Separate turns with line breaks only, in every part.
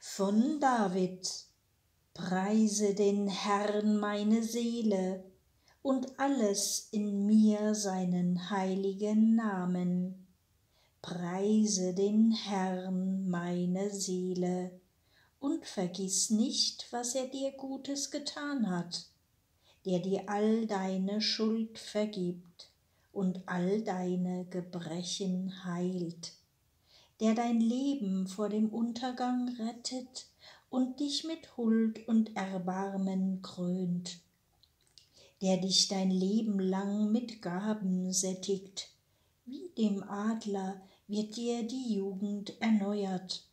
Von David. Preise den Herrn meine Seele und alles in mir seinen heiligen Namen. Preise den Herrn meine Seele und vergiss nicht, was er dir Gutes getan hat, der dir all deine Schuld vergibt und all deine Gebrechen heilt, der dein Leben vor dem Untergang rettet und dich mit Huld und Erbarmen krönt, der dich dein Leben lang mit Gaben sättigt, wie dem Adler wird dir die Jugend erneuert.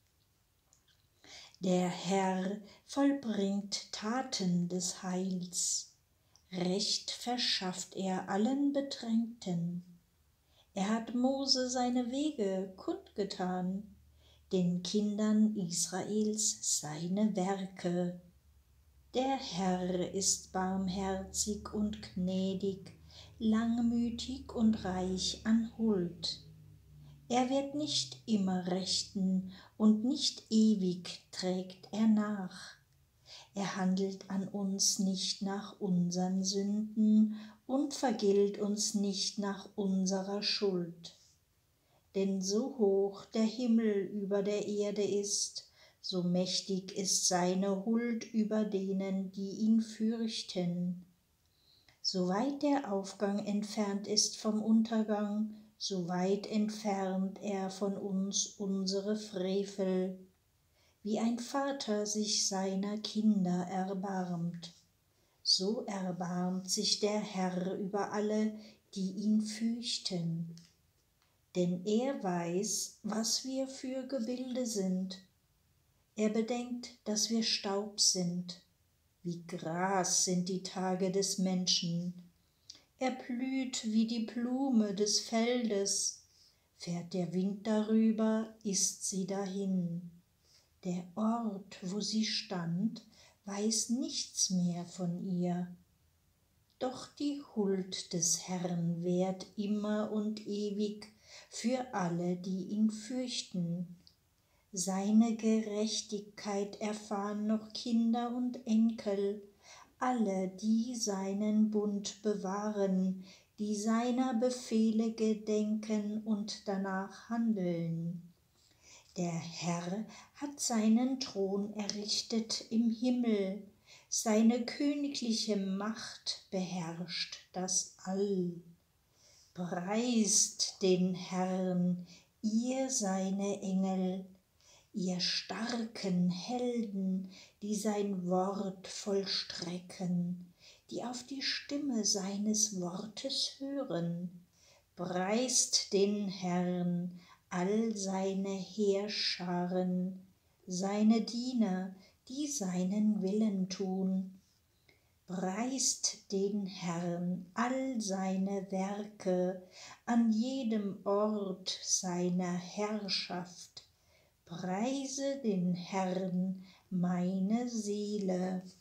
Der Herr vollbringt Taten des Heils, Recht verschafft er allen Bedrängten. Er hat Mose seine Wege kundgetan, den Kindern Israels seine Werke. Der Herr ist barmherzig und gnädig, langmütig und reich an Huld. Er wird nicht immer rechten und nicht ewig trägt er nach. Er handelt an uns nicht nach unseren Sünden und vergilt uns nicht nach unserer Schuld. Denn so hoch der Himmel über der Erde ist, so mächtig ist seine Huld über denen, die ihn fürchten. So weit der Aufgang entfernt ist vom Untergang, so weit entfernt er von uns unsere Frevel. Wie ein Vater sich seiner Kinder erbarmt, so erbarmt sich der Herr über alle, die ihn fürchten. Denn er weiß, was wir für Gebilde sind. Er bedenkt, dass wir Staub sind. Wie Gras sind die Tage des Menschen. Er blüht wie die Blume des Feldes. Fährt der Wind darüber, ist sie dahin. Der Ort, wo sie stand, weiß nichts mehr von ihr. Doch die Huld des Herrn währt immer und ewig für alle, die ihn fürchten. Seine Gerechtigkeit erfahren noch Kinder und Enkel, alle, die seinen Bund bewahren, die seiner Befehle gedenken und danach handeln. Der Herr hat seinen Thron errichtet im Himmel, seine königliche Macht beherrscht das All. Preist den Herrn, ihr seine Engel, ihr starken Helden, die sein Wort vollstrecken, die auf die Stimme seines Wortes hören. Preist den Herrn, all seine Heerscharen, seine Diener, die seinen Willen tun. Preist den Herrn, all seine Werke, an jedem Ort seiner Herrschaft. Preise den Herrn, meine Seele.